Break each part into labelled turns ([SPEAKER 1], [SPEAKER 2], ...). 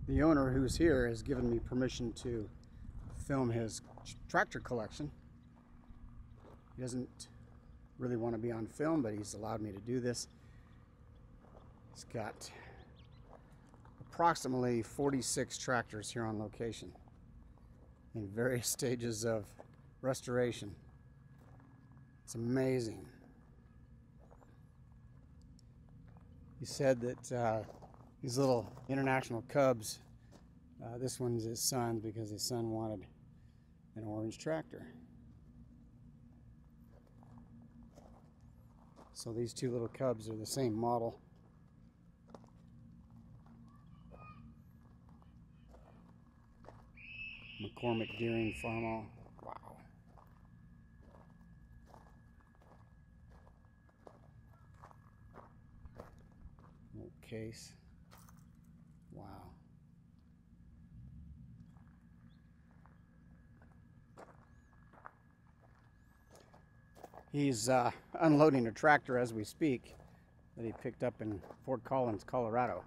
[SPEAKER 1] The owner who's here has given me permission to film his tractor collection. He doesn't really want to be on film, but he's allowed me to do this. He's got approximately 46 tractors here on location in various stages of restoration. It's amazing. He said that these little International Cubs, this one's his son's because his son wanted an orange tractor. So these two little Cubs are the same model. McCormick Deering Farmall. Wow. Old case. Wow. He's unloading a tractor as we speak that he picked up in Fort Collins, Colorado.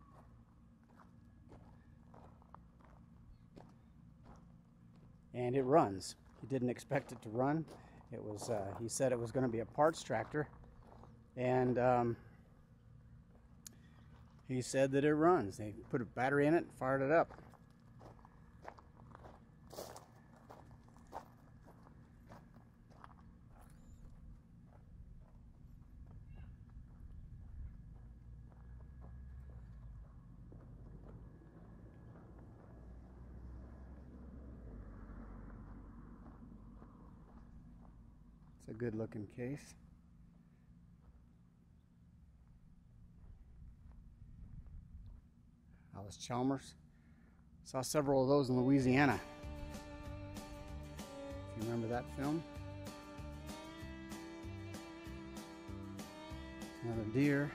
[SPEAKER 1] And it runs. He didn't expect it to run. It was, he said it was going to be a parts tractor, and he said that it runs. They put a battery in it and fired it up. It's a good looking case. Alice Chalmers. Saw several of those in Louisiana. If you remember that film. Another deer.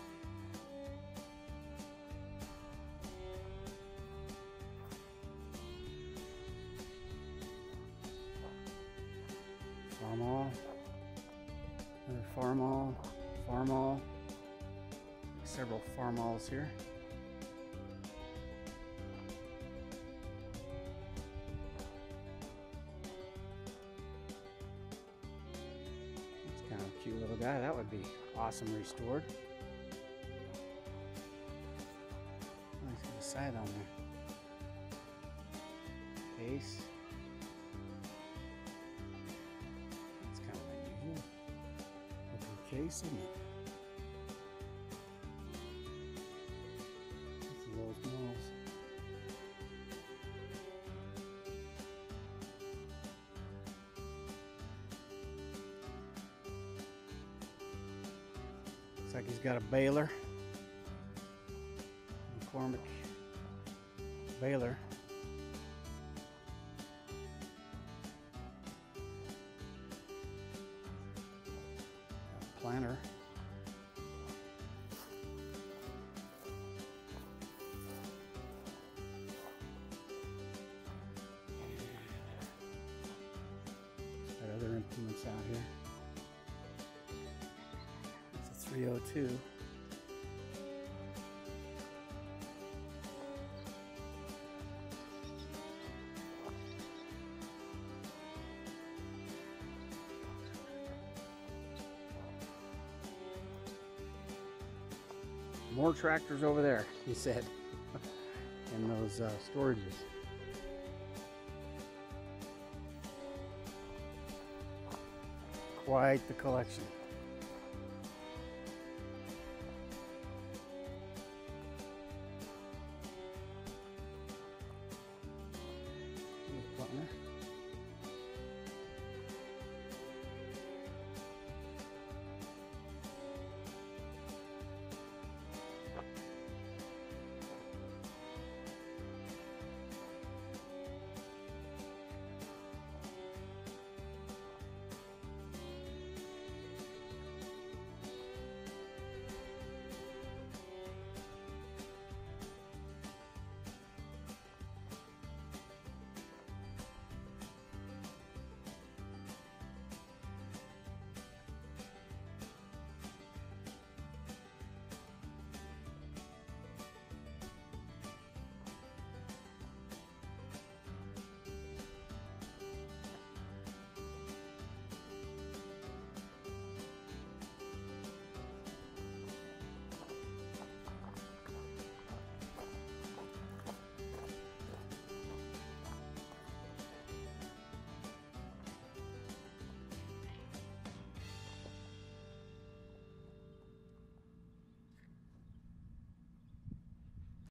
[SPEAKER 1] Farmall. Another Farmall. Farmall. Several Farmalls here. Kind of cute little guy. That would be awesome restored. Oh, he's got a side on there. Case. That's kind of unusual. Looking case, isn't it? That's Lowe's Mills. Looks like he's got a baler. McCormick baler. Planter. Got other implements out here. 302. More tractors over there, he said, in those storages. Quite the collection.